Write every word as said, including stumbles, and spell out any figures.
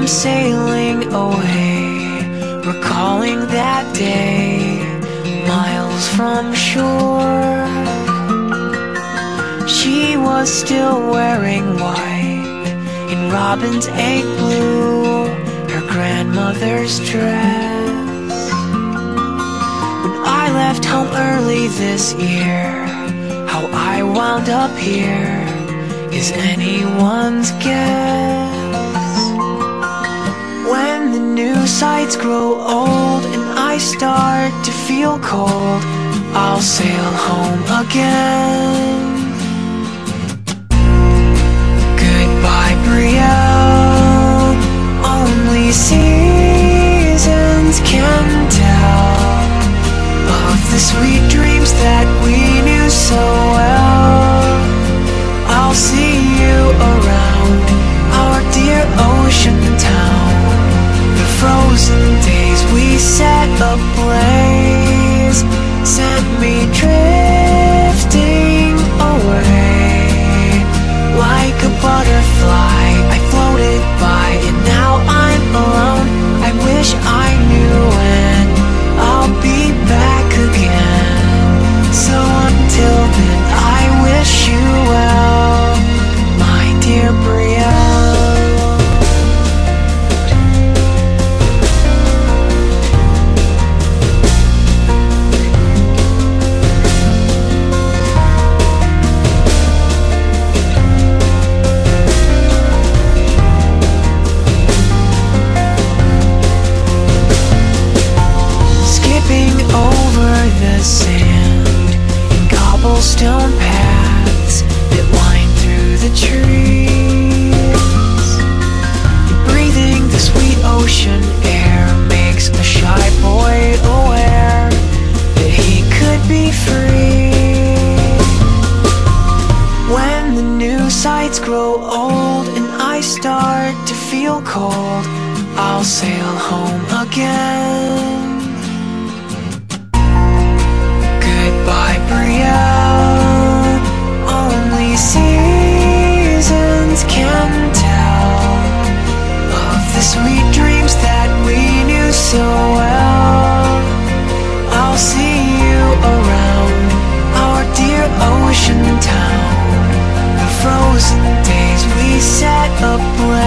sailing away, recalling that day, miles from shore. She was still wearing white in Robin's egg blue, her grandmother's dress. When I left home early this year, how I wound up here is anyone's guess. When the new sights grow old and I start to feel cold, I'll sail home again. Goodbye, Brielle, only seasons can tell of the sweet dreams that we knew so well. I'll see you around our dear ocean town. The frozen days we set ablaze sent me drifting away. Like a butterfly, I floated by, and now I'm alone. I wish I knew when I'll be back again. So until then, I wish you well, my dear Brielle. Over the sand in cobblestone paths that wind through the trees, breathing the sweet ocean air makes a shy boy aware that he could be free. When the new sights grow old and I start to feel cold, I'll sail home again. Goodbye, Brielle, only seasons can tell of the sweet dreams that we knew so well. I'll see you around our dear ocean town. The frozen days we set ablaze